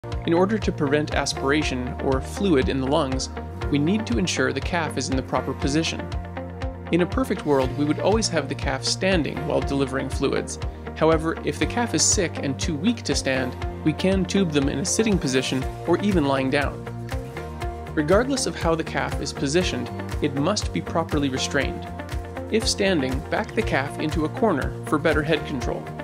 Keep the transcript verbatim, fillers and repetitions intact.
In order to prevent aspiration, or fluid in the lungs, we need to ensure the calf is in the proper position. In a perfect world, we would always have the calf standing while delivering fluids. However, if the calf is sick and too weak to stand, we can tube them in a sitting position or even lying down. Regardless of how the calf is positioned, it must be properly restrained. If standing, back the calf into a corner for better head control.